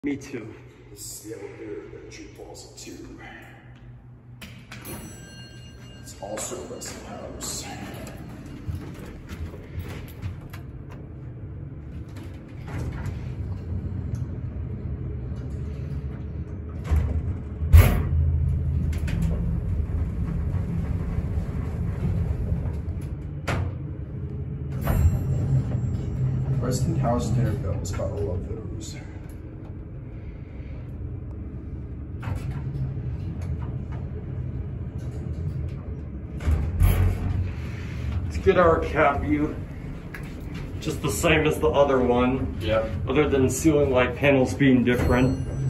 Me too. This is the elevator that Tree falls into. It's also Westinghouse. Westinghouse dinner bells, gotta love those. Let's get our cab view. Just the same as the other one. Yep. Other than ceiling light panels being different.